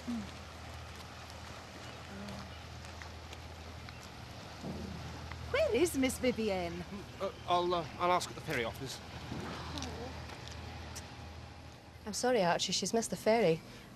Where is Miss Vivienne? I'll ask at the ferry office. I'm sorry, Archie, she's missed the ferry.